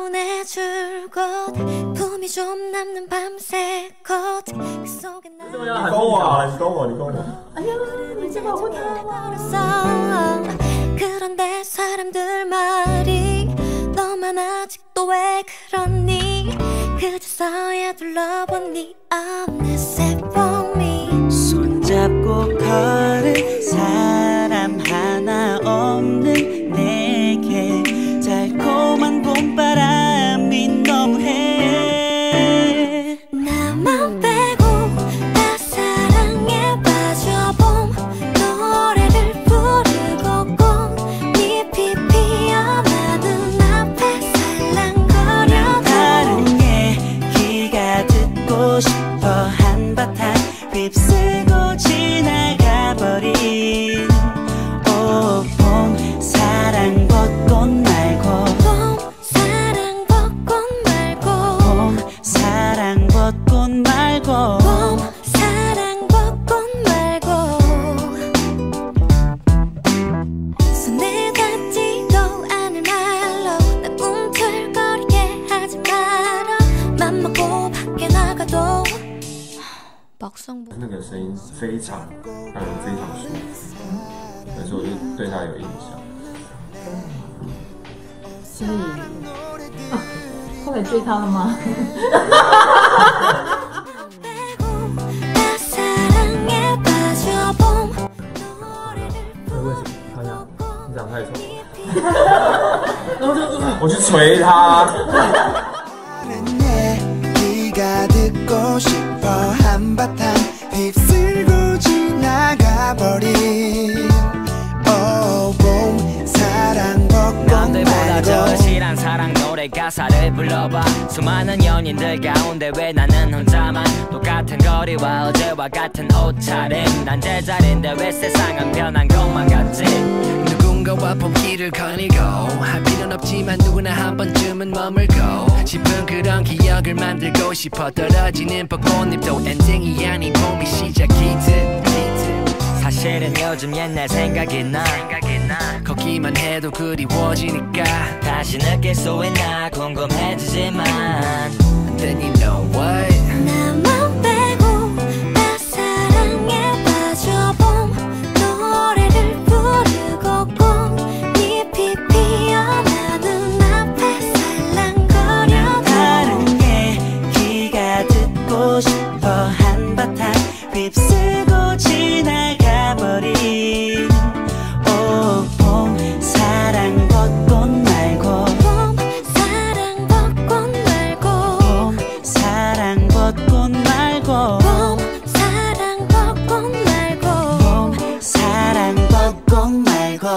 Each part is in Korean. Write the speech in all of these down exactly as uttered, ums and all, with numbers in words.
보내줄 곳 품이 좀 남는 밤새 곳 그 속에 나 你勾我啊你勾我你勾我哎呀你这么会跳啊 그런데 사람들 말이 너만 아직도 왜 그러니 그저서야 둘러본 네 어느새 봄이 손잡고 걸을 사람 하나 없는 내게 달콤한 봄바람이 너무해 나만 빼고 다 사랑에 빠져봄 노래를 부르고 꽃잎이 피어나는 앞에 살랑거려 다른 얘기가 듣고 싶어 한바탕 휩쓸고 지나가버린 오 봄 사랑 벚꽃 말고 봄 사랑 벚꽃 말고 봄 사랑 벚꽃 말고 봄 사랑 벚꽃 말고 손에 닿지도 않을 말로 나 꿈틀거리게 하지 마라 맘 먹고 밖에 나가도 那个声音非常让人非常舒服，所以我就对他有印象。 所以啊，后来追他了吗？ 为什么？好像你长太丑了。然后就我去捶他。 듣고 싶어 한바탕 휩쓸고 지나가버린 오봄 사랑 벚꽃 남들보다 더 실한 사랑 노래 가사를 불러봐 수많은 연인들 가운데 왜 나는 혼자만 똑같은 거리와 어제와 같은 옷차림 난 제자리인데 왜 세상은 변한 것만 같지 누군가와 봄길을 거니고 할 필요는 없지만 누구나 한 번쯤은 머물고 싶은 그런 기억을 만들고 싶어 떨어지는 벚꽃잎도 엔딩이 아닌 봄이 시작이듯 사실은 요즘 옛날 생각이 나 걷기만 해도 그리워지니까 다시 느낄 수 있나 궁금해지지만 Then you know what 나만 빼고 다 사랑에 빠져봄 노래를 부르고 꽃잎이 피어나는 앞에 살랑거려 다른 얘기가 듣고 싶어 한바탕 휩쓸고 지나가버린 오봄 사랑 벚꽃 말고 봄 사랑 벚꽃 말고 봄 사랑 벚꽃 말고 봄 사랑 벚꽃 말고 봄 사랑 벚꽃 말고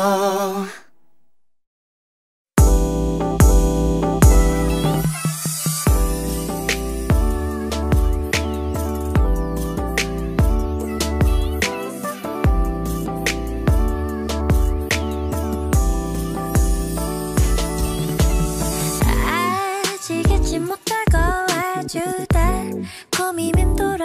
아직 잊지 못하고 해주다 곰이 맴돌아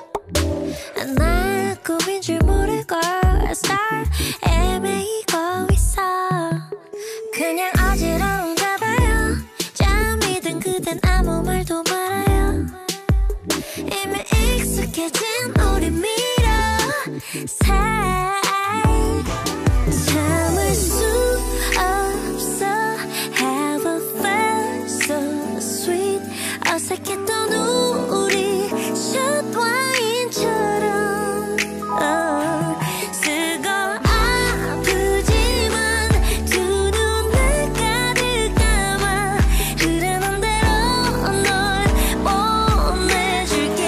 나 꿈인 줄 모르고 star 애매히고 있어 그냥 어지러운가 봐요 잠이 든 그댄 아무 말도 말아요 이미 익숙해진 우리 미러 사이 참을 수 없어 Have a fun so sweet 어색했던 우리 샷 와인처럼 어, 쓰고 아프지만 두 눈을 가득 담아 흐르는 대로 널 보내줄게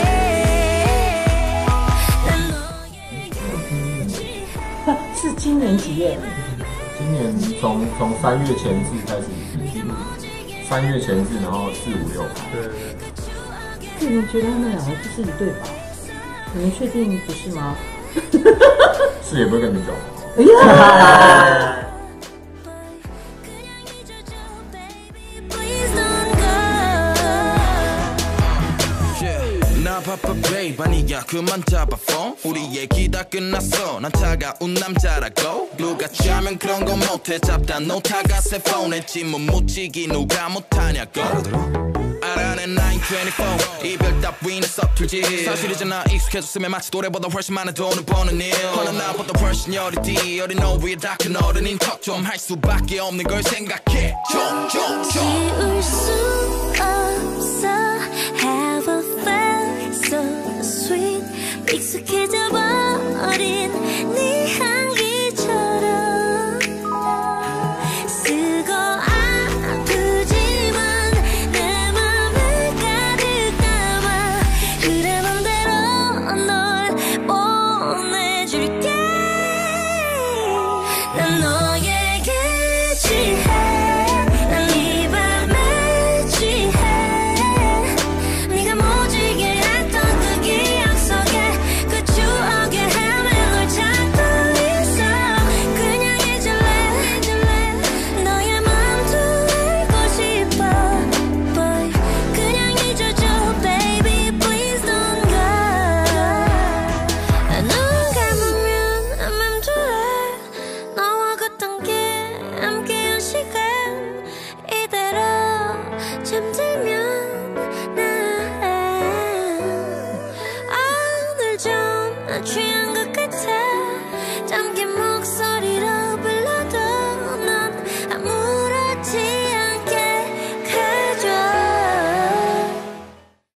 난 너에게 是今年几月？ 今年从从三月前置开始记录，三月前置，然后四五六。对对对。 个人觉得他们两个就是一对吧？你们确定不是吗？ 是也不会跟你讲。 哎呀！ 나 바빠 babe 아니야 그만 잡아 phone 우리 얘기 다 끝났어 난 차가운 남자라고 누가 짜면 그런 거 못해 잡다 놓다가 새 폰에 찜은 묻히기 누가 못하냐고 알아내 나인 이십사 이별 따위는 서툴지 사실이잖아 익숙해졌으면 마치 노래보다 훨씬 많은 돈을 버는 일 허나 나보다 훨씬 여리디 어린 너위에 다 큰 어른인 척 좀 할 수밖에 없는 걸 생각해 좀 좀 좀 지울 수 없어 Have a felt so sweet 익숙해져 봐